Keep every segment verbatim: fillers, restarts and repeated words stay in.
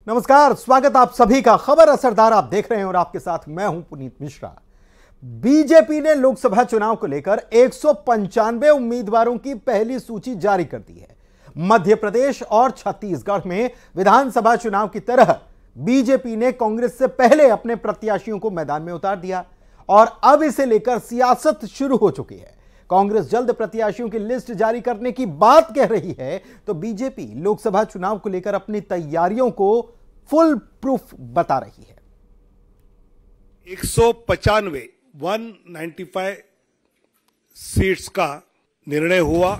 नमस्कार, स्वागत आप सभी का। खबर असरदार आप देख रहे हैं और आपके साथ मैं हूं पुनीत मिश्रा। बीजेपी ने लोकसभा चुनाव को लेकर एक सौ पंचानवे उम्मीदवारों की पहली सूची जारी कर दी है। मध्य प्रदेश और छत्तीसगढ़ में विधानसभा चुनाव की तरह बीजेपी ने कांग्रेस से पहले अपने प्रत्याशियों को मैदान में उतार दिया और अब इसे लेकर सियासत शुरू हो चुकी है। कांग्रेस जल्द प्रत्याशियों की लिस्ट जारी करने की बात कह रही है, तो बीजेपी लोकसभा चुनाव को लेकर अपनी तैयारियों को फुल प्रूफ बता रही है। एक सौ पचानवे एक सौ पचानवे सीट्स का निर्णय हुआ।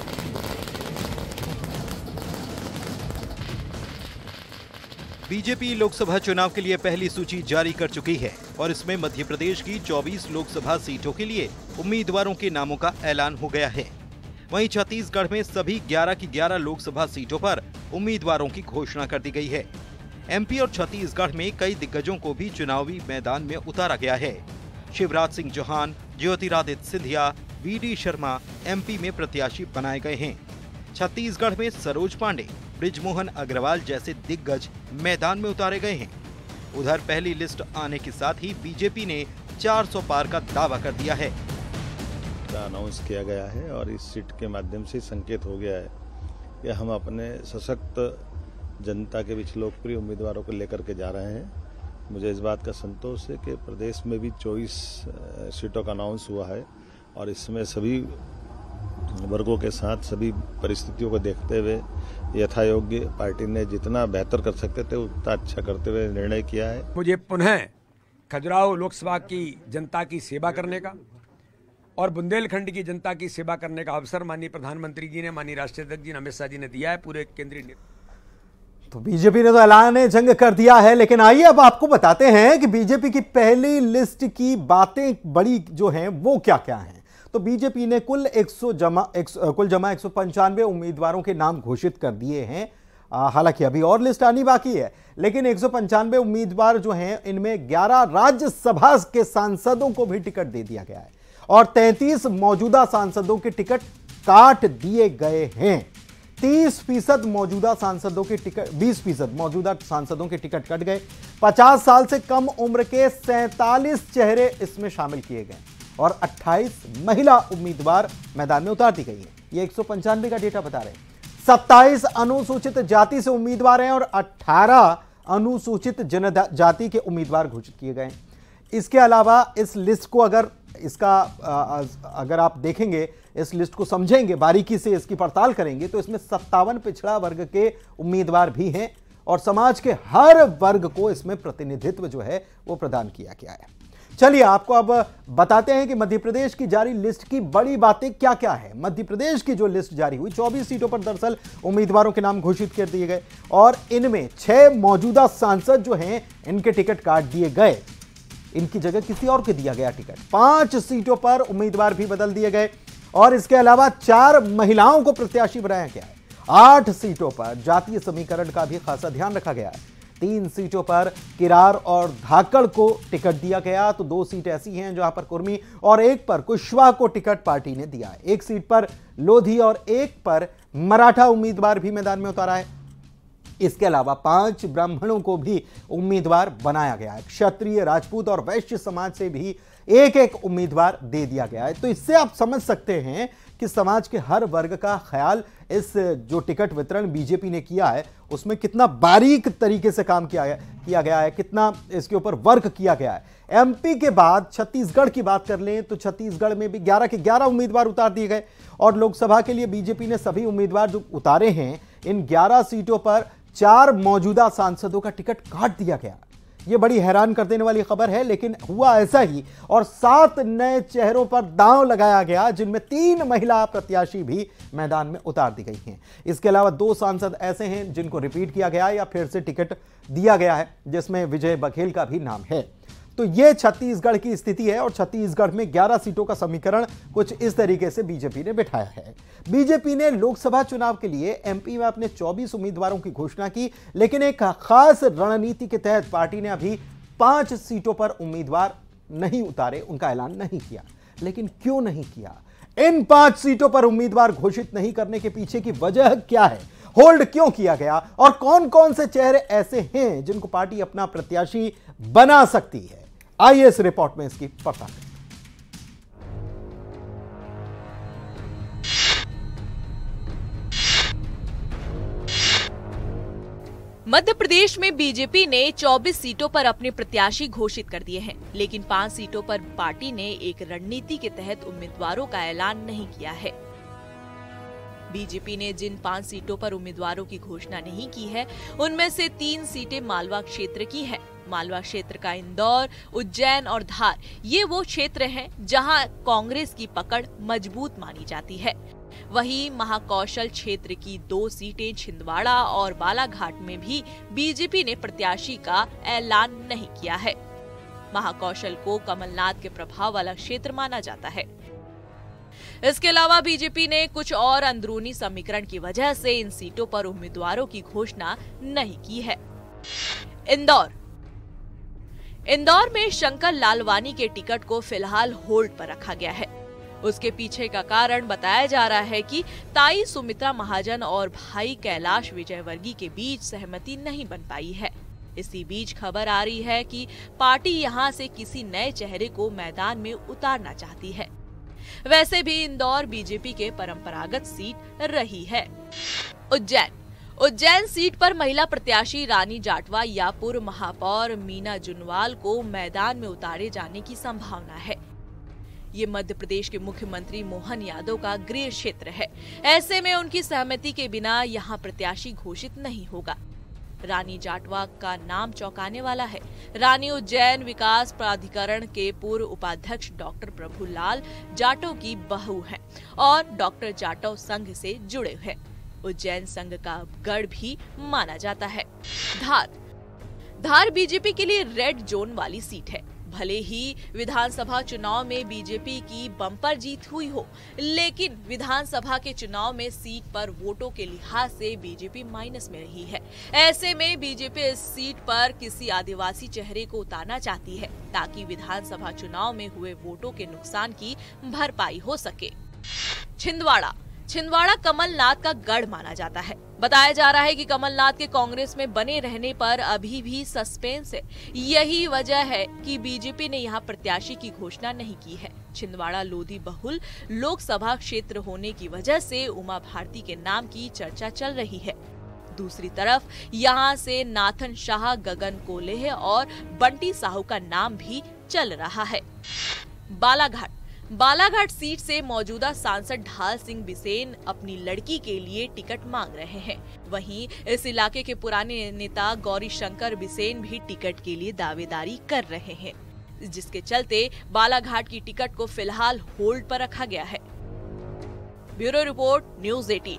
बीजेपी लोकसभा चुनाव के लिए पहली सूची जारी कर चुकी है और इसमें मध्य प्रदेश की चौबीस लोकसभा सीटों के लिए उम्मीदवारों के नामों का ऐलान हो गया है। वहीं छत्तीसगढ़ में सभी ग्यारह की ग्यारह लोकसभा सीटों पर उम्मीदवारों की घोषणा कर दी गई है। एमपी और छत्तीसगढ़ में कई दिग्गजों को भी चुनावी मैदान में उतारा गया है। Shivraj Singh Chouhan, Jyotiraditya Scindia, V D Sharma MP में प्रत्याशी बनाए गए हैं। छत्तीसगढ़ में सरोज पांडे, बृजमोहन अग्रवाल जैसे दिग्गज मैदान में उतारे गए हैं। उधर पहली लिस्ट आने के साथ ही बीजेपी ने चार सौ पार का दावा कर दिया है। अनाउंस किया गया है और इस सीट के माध्यम से संकेत हो गया है कि हम अपने सशक्त जनता के बीच लोकप्रिय उम्मीदवारों को लेकर के जा रहे हैं। मुझे इस बात का संतोष है कि प्रदेश में भी चौबीस सीटों का अनाउंस हुआ है और इसमें सभी वर्गों के साथ सभी परिस्थितियों को देखते हुए यथा योग्य पार्टी ने जितना बेहतर कर सकते थे उतना अच्छा करते हुए निर्णय किया है। मुझे पुनः खजुराहो लोकसभा की जनता की सेवा करने का और बुंदेलखंड की जनता की सेवा करने का अवसर माननीय प्रधानमंत्री जी ने, माननीय राष्ट्रीय अध्यक्ष जी अमित शाह जी ने दिया है। पूरे केंद्रीय तो बीजेपी ने तो ऐलान जंग कर दिया है, लेकिन आइए अब आपको बताते हैं कि बीजेपी की पहली लिस्ट की बातें बड़ी जो हैं वो क्या क्या हैं। तो बीजेपी ने कुल एक सौ जमा एक, कुल जमा एक सौ पंचानवे उम्मीदवारों के नाम घोषित कर दिए हैं। हालांकि अभी और लिस्ट आनी बाकी है, लेकिन एक सौ पंचानवे उम्मीदवार जो हैं इनमें ग्यारह राज्यसभा के सांसदों को भी टिकट दे दिया गया है और तैंतीस मौजूदा सांसदों के टिकट काट दिए गए हैं। तीस फीसद मौजूदा सांसदों के टिकट बीस फीसद मौजूदा सांसदों के टिकट कट गए। पचास साल से कम उम्र के सैंतालीस चेहरे इसमें शामिल किए गए और अट्ठाईस महिला उम्मीदवार मैदान में उतार दी गई है। ये एक सौ पंचानवे का डेटा बता रहे हैं। सत्ताईस अनुसूचित जाति से उम्मीदवार हैं और अठारह अनुसूचित जनजाति के उम्मीदवार घोषित किए गए हैं। इसके अलावा इस लिस्ट को अगर इसका अगर आप देखेंगे, इस लिस्ट को समझेंगे, बारीकी से इसकी पड़ताल करेंगे, तो इसमें सत्तावन पिछड़ा वर्ग के उम्मीदवार भी हैं और समाज के हर वर्ग को इसमें प्रतिनिधित्व जो है वो प्रदान किया गया है। चलिए आपको अब बताते हैं कि मध्य प्रदेश की जारी लिस्ट की बड़ी बातें क्या क्या है। मध्य प्रदेश की जो लिस्ट जारी हुई, चौबीस सीटों पर दरअसल उम्मीदवारों के नाम घोषित कर दिए गए और इनमें छह मौजूदा सांसद जो हैं इनके टिकट काट दिए गए, इनकी जगह किसी और को दिया गया टिकट। पांच सीटों पर उम्मीदवार भी बदल दिए गए और इसके अलावा चार महिलाओं को प्रत्याशी बनाया गया है। आठ सीटों पर जातीय समीकरण का भी खासा ध्यान रखा गया है। तीन सीटों पर किरार और धाकड़ को टिकट दिया गया, तो दो सीट ऐसी हैं जहां पर कुर्मी और एक पर कुशवाहा को टिकट पार्टी ने दिया है। एक सीट पर लोधी और एक पर मराठा उम्मीदवार भी मैदान में उतारा है। इसके अलावा पांच ब्राह्मणों को भी उम्मीदवार बनाया गया है। क्षत्रिय, राजपूत और वैश्य समाज से भी एक एक उम्मीदवार दे दिया गया है। तो इससे आप समझ सकते हैं कि समाज के हर वर्ग का ख्याल इस जो टिकट वितरण बीजेपी ने किया है उसमें कितना बारीक तरीके से काम किया किया गया है, कितना इसके ऊपर वर्क किया गया है। एमपी के बाद छत्तीसगढ़ की बात कर लें तो छत्तीसगढ़ में भी ग्यारह के ग्यारह उम्मीदवार उतार दिए गए और लोकसभा के लिए बीजेपी ने सभी उम्मीदवार जो उतारे हैं, इन ग्यारह सीटों पर चार मौजूदा सांसदों का टिकट काट दिया गया। यह बड़ी हैरान कर देने वाली खबर है, लेकिन हुआ ऐसा ही और सात नए चेहरों पर दांव लगाया गया, जिनमें तीन महिला प्रत्याशी भी मैदान में उतार दी गई हैं। इसके अलावा दो सांसद ऐसे हैं जिनको रिपीट किया गया या फिर से टिकट दिया गया है, जिसमें विजय बघेल का भी नाम है। तो यह छत्तीसगढ़ की स्थिति है और छत्तीसगढ़ में ग्यारह सीटों का समीकरण कुछ इस तरीके से बीजेपी ने बिठाया है। बीजेपी ने लोकसभा चुनाव के लिए एमपी में अपने चौबीस उम्मीदवारों की घोषणा की, लेकिन एक खास रणनीति के तहत पार्टी ने अभी पांच सीटों पर उम्मीदवार नहीं उतारे, उनका ऐलान नहीं किया। लेकिन क्यों नहीं किया? इन पांच सीटों पर उम्मीदवार घोषित नहीं करने के पीछे की वजह क्या है होल्ड क्यों किया गया और कौन कौन से चेहरे ऐसे हैं जिनको पार्टी अपना प्रत्याशी बना सकती है, आइए इस रिपोर्ट में इसकी पड़ताल करें। मध्य प्रदेश में बीजेपी ने चौबीस सीटों पर अपने प्रत्याशी घोषित कर दिए हैं, लेकिन पांच सीटों पर पार्टी ने एक रणनीति के तहत उम्मीदवारों का ऐलान नहीं किया है। बीजेपी ने जिन पांच सीटों पर उम्मीदवारों की घोषणा नहीं की है, उनमें से तीन सीटें मालवा क्षेत्र की हैं। मालवा क्षेत्र का इंदौर, उज्जैन और धार ये वो क्षेत्र हैं जहां कांग्रेस की पकड़ मजबूत मानी जाती है। वहीं महाकौशल क्षेत्र की दो सीटें छिंदवाड़ा और बालाघाट में भी बीजेपी ने प्रत्याशी का ऐलान नहीं किया है। महाकौशल को कमलनाथ के प्रभाव वाला क्षेत्र माना जाता है। इसके अलावा बीजेपी ने कुछ और अंदरूनी समीकरण की वजह से इन सीटों पर उम्मीदवारों की घोषणा नहीं की है। इंदौर इंदौर में शंकर लालवानी के टिकट को फिलहाल होल्ड पर रखा गया है। उसके पीछे का कारण बताया जा रहा है कि ताई सुमित्रा महाजन और भाई कैलाश विजयवर्गीय के बीच सहमति नहीं बन पाई है। इसी बीच खबर आ रही है कि पार्टी यहां से किसी नए चेहरे को मैदान में उतारना चाहती है। वैसे भी इंदौर बीजेपी के परंपरागत सीट रही है। उज्जैन उज्जैन सीट पर महिला प्रत्याशी रानी जाटवा या पूर्व महापौर मीना जुनवाल को मैदान में उतारे जाने की संभावना है। ये मध्य प्रदेश के मुख्यमंत्री मोहन यादव का गृह क्षेत्र है। ऐसे में उनकी सहमति के बिना यहाँ प्रत्याशी घोषित नहीं होगा। रानी जाटवा का नाम चौंकाने वाला है। रानी उज्जैन विकास प्राधिकरण के पूर्व उपाध्यक्ष डॉक्टर प्रभुलाल जाटव की बहू हैं और डॉक्टर जाटव संघ से जुड़े हैं। उज्जैन संघ का गढ़ भी माना जाता है। धार धार बीजेपी के लिए रेड जोन वाली सीट है। भले ही विधानसभा चुनाव में बीजेपी की बम्पर जीत हुई हो, लेकिन विधानसभा के चुनाव में सीट पर वोटों के लिहाज से बीजेपी माइनस में रही है। ऐसे में बीजेपी इस सीट पर किसी आदिवासी चेहरे को उतारना चाहती है ताकि विधानसभा चुनाव में हुए वोटों के नुकसान की भरपाई हो सके। छिंदवाड़ा छिंदवाड़ा कमलनाथ का गढ़ माना जाता है। बताया जा रहा है कि कमलनाथ के कांग्रेस में बने रहने पर अभी भी सस्पेंस है। यही वजह है कि बीजेपी ने यहां प्रत्याशी की घोषणा नहीं की है। छिंदवाड़ा लोधी बहुल लोकसभा क्षेत्र होने की वजह से उमा भारती के नाम की चर्चा चल रही है। दूसरी तरफ यहां से नाथन शाह, गगन कोल्हे और बंटी साहू का नाम भी चल रहा है। बालाघाट बालाघाट सीट से मौजूदा सांसद ढाल सिंह बिसेन अपनी लड़की के लिए टिकट मांग रहे हैं। वहीं इस इलाके के पुराने नेता गौरी शंकर बिसेन भी टिकट के लिए दावेदारी कर रहे हैं, जिसके चलते बालाघाट की टिकट को फिलहाल होल्ड पर रखा गया है। ब्यूरो रिपोर्ट, न्यूज़ अठारह।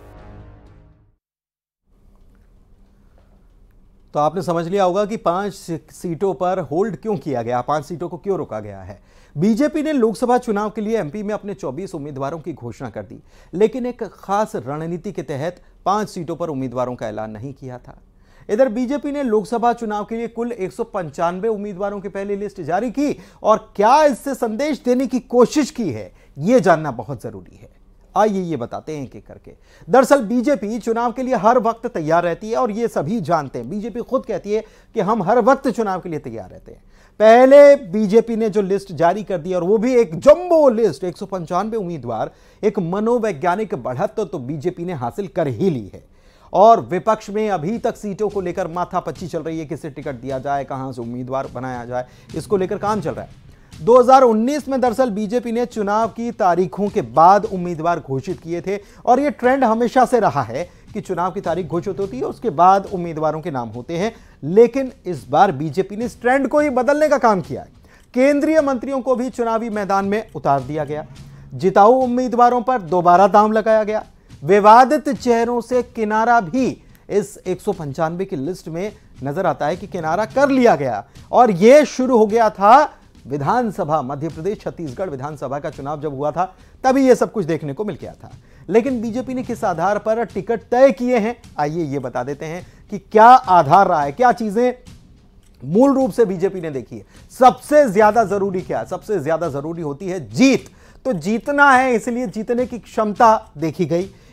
तो आपने समझ लिया होगा कि पांच सीटों पर होल्ड क्यों किया गया, पांच सीटों को क्यों रोका गया है। बीजेपी ने लोकसभा चुनाव के लिए एमपी में अपने चौबीस उम्मीदवारों की घोषणा कर दी, लेकिन एक खास रणनीति के तहत पांच सीटों पर उम्मीदवारों का ऐलान नहीं किया था। इधर बीजेपी ने लोकसभा चुनाव के लिए कुल एक सौ पंचानवे उम्मीदवारों की पहली लिस्ट जारी की और क्या इससे संदेश देने की कोशिश की है, यह जानना बहुत जरूरी है। आइए ये बताते हैं एक-एक करके। दरअसल बीजेपी चुनाव के लिए हर वक्त तैयार रहती है और ये सभी जानते हैं। बीजेपी खुद कहती है कि हम हर वक्त चुनाव के लिए तैयार रहते हैं। पहले बीजेपी ने जो लिस्ट जारी कर दी और वो भी एक जंबो लिस्ट, एक सौ पंचानवे उम्मीदवार, एक मनोवैज्ञानिक बढ़त तो, तो बीजेपी ने हासिल कर ही ली है। और विपक्ष में अभी तक सीटों को लेकर माथापच्ची चल रही है, किसे टिकट दिया जाए, कहां से उम्मीदवार बनाया जाए, इसको लेकर काम चल रहा है। दो हज़ार उन्नीस में दरअसल बीजेपी ने चुनाव की तारीखों के बाद उम्मीदवार घोषित किए थे और यह ट्रेंड हमेशा से रहा है कि चुनाव की तारीख घोषित होती है, उसके बाद उम्मीदवारों के नाम होते हैं। लेकिन इस बार बीजेपी ने इस ट्रेंड को ही बदलने का काम किया है। केंद्रीय मंत्रियों को भी चुनावी मैदान में उतार दिया गया। जिताऊ उम्मीदवारों पर दोबारा दांव लगाया गया। विवादित चेहरों से किनारा भी इस एक सौ पंचानवे की लिस्ट में नजर आता है कि किनारा कर लिया गया। और यह शुरू हो गया था विधानसभा, मध्य प्रदेश छत्तीसगढ़ विधानसभा का चुनाव जब हुआ था तभी यह सब कुछ देखने को मिल गया था। लेकिन बीजेपी ने किस आधार पर टिकट तय किए हैं, आइए ये बता देते हैं कि क्या आधार रहा है, क्या चीजें मूल रूप से बीजेपी ने देखी है। सबसे ज्यादा जरूरी क्या है? सबसे ज्यादा जरूरी होती है जीत। तो जीतना है, इसलिए जीतने की क्षमता देखी गई।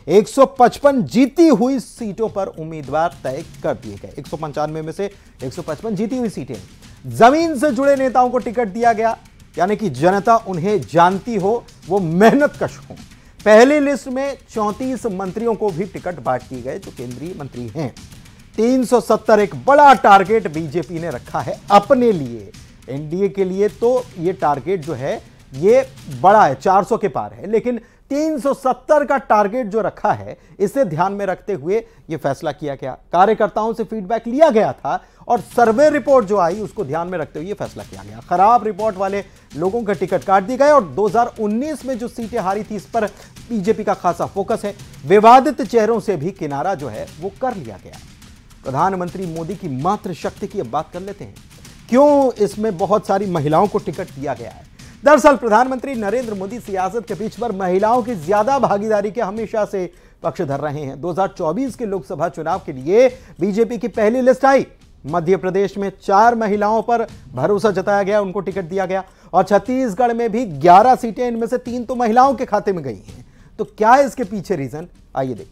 एक सौ पचपन जीती हुई सीटों पर उम्मीदवार तय कर दिए गए। एक सौ पंचानवे में से एक सौ पचपन जीती हुई सीटें, जमीन से जुड़े नेताओं को टिकट दिया गया, यानी कि जनता उन्हें जानती हो, वो मेहनत कश हो। पहली लिस्ट में चौंतीस मंत्रियों को भी टिकट बांट दिए गए जो केंद्रीय मंत्री हैं। तीन सौ सत्तर एक बड़ा टारगेट बीजेपी ने रखा है अपने लिए। एनडीए के लिए तो ये टारगेट जो है ये बड़ा है, चार सौ के पार है, लेकिन तीन सौ सत्तर का टारगेट जो रखा है इसे ध्यान में रखते हुए यह फैसला किया गया। कार्यकर्ताओं से फीडबैक लिया गया था और सर्वे रिपोर्ट जो आई उसको ध्यान में रखते हुए यह फैसला किया गया। खराब रिपोर्ट वाले लोगों के टिकट काट दिए गए और दो हज़ार उन्नीस में जो सीटें हारी थी इस पर बीजेपी का खासा फोकस है। विवादित चेहरों से भी किनारा जो है वो कर लिया गया। प्रधानमंत्री मोदी की मात्र शक्ति की अब बात कर लेते हैं। क्यों इसमें बहुत सारी महिलाओं को टिकट दिया गया है? दरअसल प्रधानमंत्री नरेंद्र मोदी सियासत के बीच पर महिलाओं की ज्यादा भागीदारी के हमेशा से पक्षधर रहे हैं। दो हज़ार चौबीस के लोकसभा चुनाव के लिए बीजेपी की पहली लिस्ट आई। मध्य प्रदेश में चार महिलाओं पर भरोसा जताया गया, उनको टिकट दिया गया और छत्तीसगढ़ में भी ग्यारह सीटें, इनमें से तीन तो महिलाओं के खाते में गई हैं। तो क्या है इसके पीछे रीजन, आइए देखते हैं।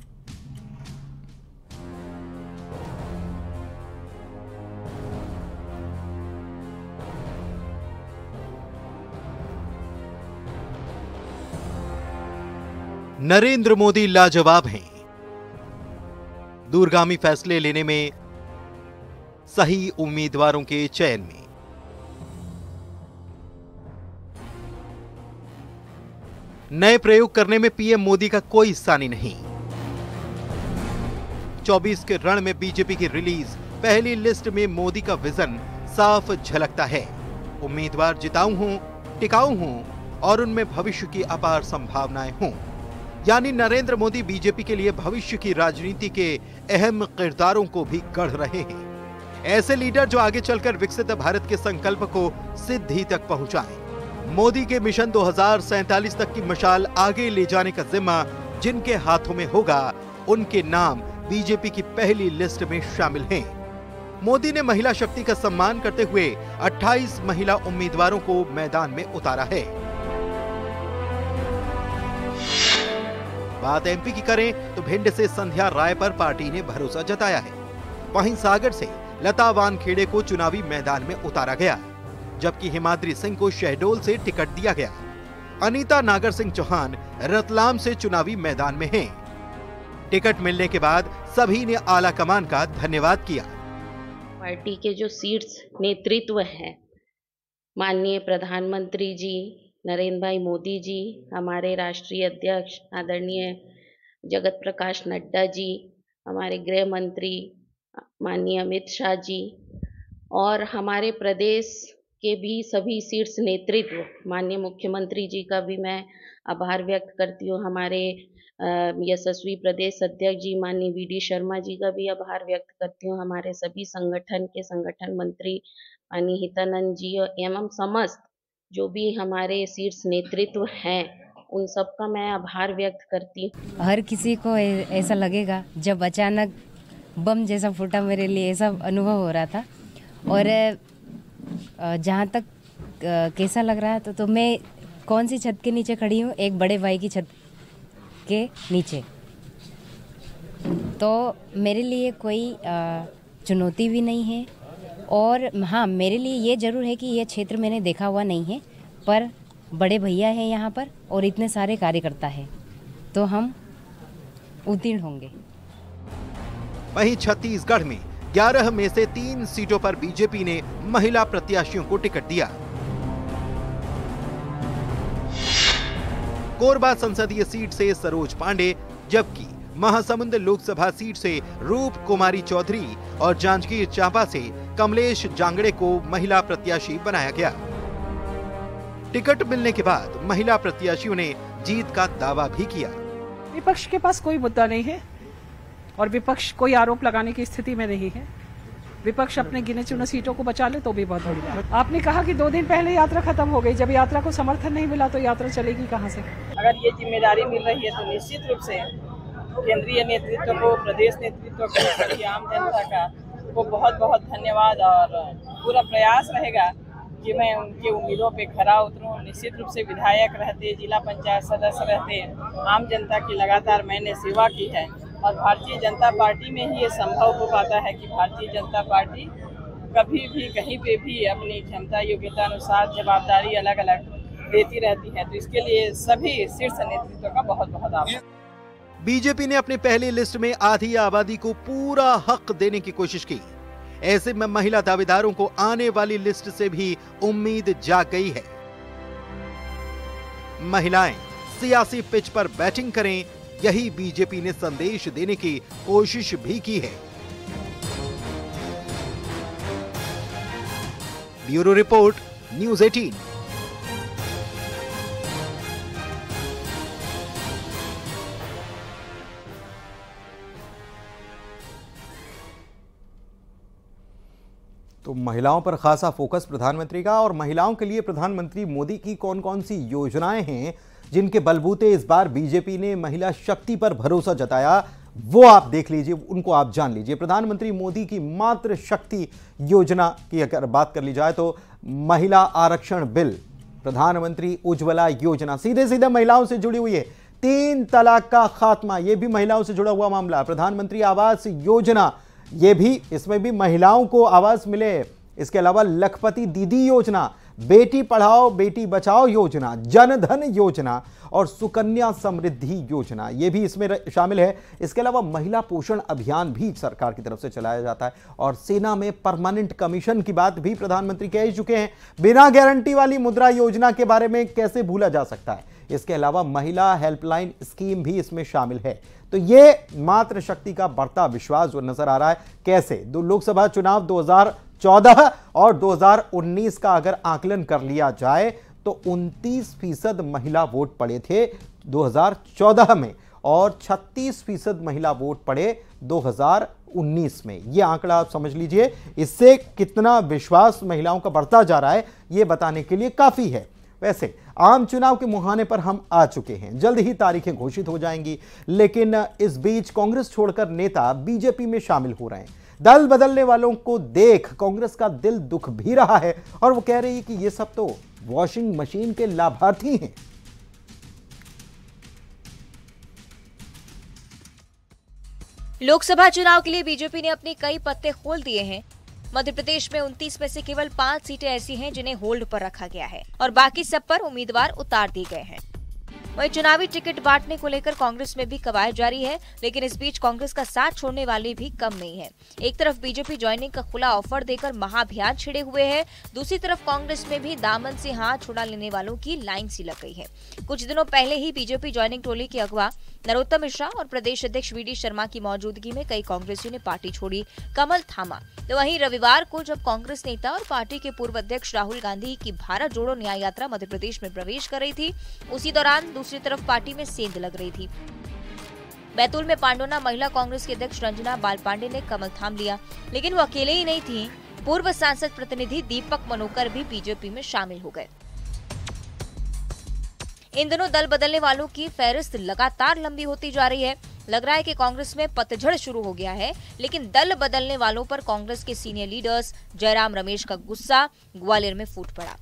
नरेंद्र मोदी लाजवाब हैं। दूरगामी फैसले लेने में, सही उम्मीदवारों के चयन में। नए प्रयोग करने में पीएम मोदी का कोई सानी नहीं। चौबीस के रण में बीजेपी की रिलीज, पहली लिस्ट में मोदी का विजन साफ झलकता है। उम्मीदवार जिताऊ हों, टिकाऊ हों और उनमें भविष्य की अपार संभावनाएं हों। यानी नरेंद्र मोदी बीजेपी के लिए भविष्य की राजनीति के अहम किरदारों को भी गढ़ रहे हैं। ऐसे लीडर जो आगे चलकर विकसित भारत के संकल्प को सिद्धि तक पहुंचाएं। मोदी के मिशन दो हज़ार सैंतालीस तक की मशाल आगे ले जाने का जिम्मा जिनके हाथों में होगा, उनके नाम बीजेपी की पहली लिस्ट में शामिल हैं। मोदी ने महिला शक्ति का सम्मान करते हुए अट्ठाईस महिला उम्मीदवारों को मैदान में उतारा है। बात एमपी की करें तो भिंड से संध्या राय पर पार्टी ने भरोसा जताया है। वहीं सागर से लता वानखेड़े को चुनावी मैदान में उतारा गया, जबकि हिमाद्री सिंह को शहडोल से टिकट दिया गया। अनीता नागर सिंह चौहान रतलाम से चुनावी मैदान में हैं। टिकट मिलने के बाद सभी ने आला कमान का धन्यवाद किया। पार्टी के जो सीट्स नेतृत्व है, माननीय प्रधानमंत्री जी नरेंद्र भाई मोदी जी, हमारे राष्ट्रीय अध्यक्ष आदरणीय जगत प्रकाश नड्डा जी, हमारे गृह मंत्री माननीय अमित शाह जी और हमारे प्रदेश के भी सभी सीट्स नेतृत्व माननीय मुख्यमंत्री जी का भी मैं आभार व्यक्त करती हूँ। हमारे यशस्वी प्रदेश अध्यक्ष जी माननीय वी डी शर्मा जी का भी आभार व्यक्त करती हूँ। हमारे सभी संगठन के संगठन मंत्री माननीय हितानंद जी एवं समस्त जो भी हमारे सीट्स नेतृत्व हैं उन सब का मैं आभार व्यक्त करती हूँ। हर किसी को ऐसा लगेगा जब अचानक बम जैसा फूटा, मेरे लिए ऐसा अनुभव हो रहा था। और जहाँ तक कैसा लग रहा है तो, तो मैं कौन सी छत के नीचे खड़ी हूँ? एक बड़े भाई की छत के नीचे। तो मेरे लिए कोई चुनौती भी नहीं है और हाँ, मेरे लिए ये ज़रूर है कि ये क्षेत्र मैंने देखा हुआ नहीं है, पर बड़े भैया हैं यहाँ पर और इतने सारे कार्यकर्ता हैं, तो हम उत्तीर्ण होंगे। वहीं छत्तीसगढ़ में ग्यारह में से तीन सीटों पर बीजेपी ने महिला प्रत्याशियों को टिकट दिया। कोरबा संसदीय सीट से सरोज पांडे, जबकि महासमुंद लोकसभा सीट से रूप कुमारी चौधरी और जांजगीर चांपा से कमलेश जांगड़े को महिला प्रत्याशी बनाया गया। टिकट मिलने के बाद महिला प्रत्याशियों ने जीत का दावा भी किया। विपक्ष के पास कोई मुद्दा नहीं है और विपक्ष कोई आरोप लगाने की स्थिति में नहीं है। विपक्ष अपने गिने चुने सीटों को बचा ले तो भी बहुत बड़ी बात। आपने कहा कि दो दिन पहले यात्रा खत्म हो गई, जब यात्रा को समर्थन नहीं मिला तो यात्रा चलेगी कहां से? अगर ये जिम्मेदारी मिल रही है तो निश्चित रूप से केंद्रीय नेतृत्व को, प्रदेश नेतृत्व को, सभी आम जनता का वो बहुत बहुत धन्यवाद और पूरा प्रयास रहेगा कि मैं उनके उम्मीदों पे खरा उतरूं। निश्चित रूप से विधायक रहते, जिला पंचायत सदस्य रहते, आम जनता की लगातार मैंने सेवा की है और भारतीय जनता पार्टी में ही ये संभव हो पाता है कि भारतीय जनता पार्टी कभी भी कहीं पे भी अपनी क्षमता योग्यता अनुसार जवाबदारी अलग अलग देती रहती है। तो इसके लिए सभी शीर्ष नेतृत्व का बहुत बहुत आभार। बीजेपी ने अपनी पहली लिस्ट में आधी आबादी को पूरा हक देने की कोशिश की। ऐसे में महिला दावेदारों को आने वाली लिस्ट से भी उम्मीद जाग गई है। महिलाएं सियासी पिच पर बैटिंग करें, यही बीजेपी ने संदेश देने की कोशिश भी की है। ब्यूरो रिपोर्ट, न्यूज़ अठारह। तो महिलाओं पर खासा फोकस प्रधानमंत्री का, और महिलाओं के लिए प्रधानमंत्री मोदी की कौन कौन सी योजनाएं हैं जिनके बलबूते इस बार बीजेपी ने महिला शक्ति पर भरोसा जताया, वो आप देख लीजिए, उनको आप जान लीजिए। प्रधानमंत्री मोदी की मातृ शक्ति योजना की अगर बात कर ली जाए तो महिला आरक्षण बिल, प्रधानमंत्री उज्ज्वला योजना सीधे सीधे महिलाओं से जुड़ी हुई है। तीन तलाक का खात्मा, यह भी महिलाओं से जुड़ा हुआ मामला। प्रधानमंत्री आवास योजना, ये भी, इसमें भी महिलाओं को आवास मिले। इसके अलावा लखपति दीदी योजना, बेटी पढ़ाओ बेटी बचाओ योजना, जनधन योजना और सुकन्या समृद्धि योजना, ये भी इसमें शामिल है। इसके अलावा महिला पोषण अभियान भी सरकार की तरफ से चलाया जाता है और सेना में परमानेंट कमीशन की बात भी प्रधानमंत्री कह चुके हैं। बिना गारंटी वाली मुद्रा योजना के बारे में कैसे भूला जा सकता है। इसके अलावा महिला हेल्पलाइन स्कीम भी इसमें शामिल है। तो ये मातृशक्ति का बढ़ता विश्वास जो नजर आ रहा है। कैसे दो लोकसभा चुनाव दो हज़ार चौदह और दो हज़ार उन्नीस का अगर आकलन कर लिया जाए तो उनतीस फीसद महिला वोट पड़े थे दो हज़ार चौदह में और छत्तीस फीसद महिला वोट पड़े दो हज़ार उन्नीस में। यह आंकड़ा आप समझ लीजिए, इससे कितना विश्वास महिलाओं का बढ़ता जा रहा है यह बताने के लिए काफी है। वैसे आम चुनाव के मुहाने पर हम आ चुके हैं, जल्द ही तारीखें घोषित हो जाएंगी, लेकिन इस बीच कांग्रेस छोड़कर नेता बीजेपी में शामिल हो रहे हैं। दल बदलने वालों को देख कांग्रेस का दिल दुख भी रहा है और वो कह रही है कि ये सब तो वॉशिंग मशीन के लाभार्थी हैं। लोकसभा चुनाव के लिए बीजेपी ने अपने कई पत्ते खोल दिए हैं। मध्य प्रदेश में उनतीस में से केवल पांच सीटें ऐसी हैं जिन्हें होल्ड पर रखा गया है और बाकी सब पर उम्मीदवार उतार दिए गए हैं। वहीं चुनावी टिकट बांटने को लेकर कांग्रेस में भी कवायद जारी है, लेकिन इस बीच कांग्रेस का साथ छोड़ने वाले भी कम नहीं है। एक तरफ बीजेपी ज्वाइनिंग का खुला ऑफर देकर महाअभियान छिड़े हुए है, दूसरी तरफ कांग्रेस में भी दामन से हाथ छुड़ा लेने वालों की लाइन सी लग गई है। कुछ दिनों पहले ही बीजेपी ज्वाइनिंग टोली के अगवा नरोत्तम मिश्रा और प्रदेश अध्यक्ष वी डी शर्मा की मौजूदगी में कई कांग्रेसियों ने पार्टी छोड़ी, कमल थामा। तो वहीं रविवार को जब कांग्रेस नेता और पार्टी के पूर्व अध्यक्ष राहुल गांधी की भारत जोड़ो न्याय यात्रा मध्य प्रदेश में प्रवेश कर रही थी, उसी दौरान दूसरी तरफ पार्टी में सेंध लग रही थी। बैतूल में पांडोना महिला कांग्रेस के अध्यक्ष रंजना बाल पांडे ने कमल थाम लिया, लेकिन वो अकेले ही नहीं थी। पूर्व सांसद प्रतिनिधि दीपक मनोकर भी बीजेपी में शामिल हो गए। इन दिनों दल बदलने वालों की फहरिस्त लगातार लंबी होती जा रही है। लग रहा है कि कांग्रेस में पतझड़ शुरू हो गया है, लेकिन दल बदलने वालों पर कांग्रेस के सीनियर लीडर्स जयराम रमेश का गुस्सा ग्वालियर में फूट पड़ा।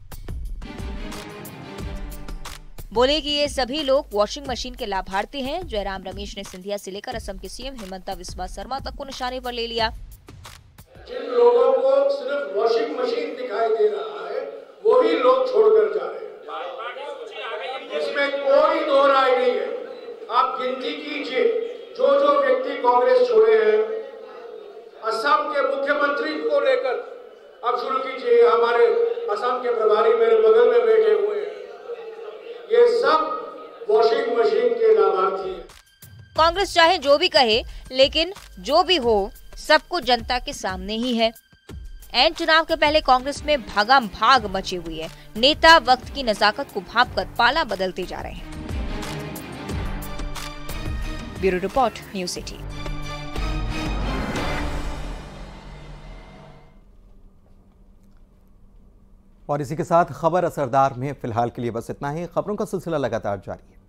बोले कि ये सभी लोग वॉशिंग मशीन के लाभार्थी हैं। जयराम रमेश ने सिंधिया से लेकर असम के सीएम हिमंता बिस्वा शर्मा तक को निशाने पर ले लिया। जिन लोगों को सिर्फ वॉशिंग मशीन दिखाई दे रहा है, वही लोग छोड़कर जा रहे हैं, इसमें कोई दो राय नहीं है। आप गिनती कीजिए जो जो व्यक्ति कांग्रेस छोड़े हैं। असम के मुख्यमंत्री को लेकर अब शुरू कीजिए, हमारे असम के प्रभारी मेरे बगल में बैठे हुए हैं, ये सब वॉशिंग मशीन के लाभार्थी हैं। कांग्रेस चाहे जो भी कहे, लेकिन जो भी हो सबको जनता के सामने ही है। एन चुनाव के पहले कांग्रेस में भागम भाग मची हुई है। नेता वक्त की नजाकत को भांपकर पाला बदलते जा रहे हैं। ब्यूरो रिपोर्ट, न्यूज़ अठारह। और इसी के साथ खबर असरदार में फिलहाल के लिए बस इतना ही। खबरों का सिलसिला लगातार जारी है।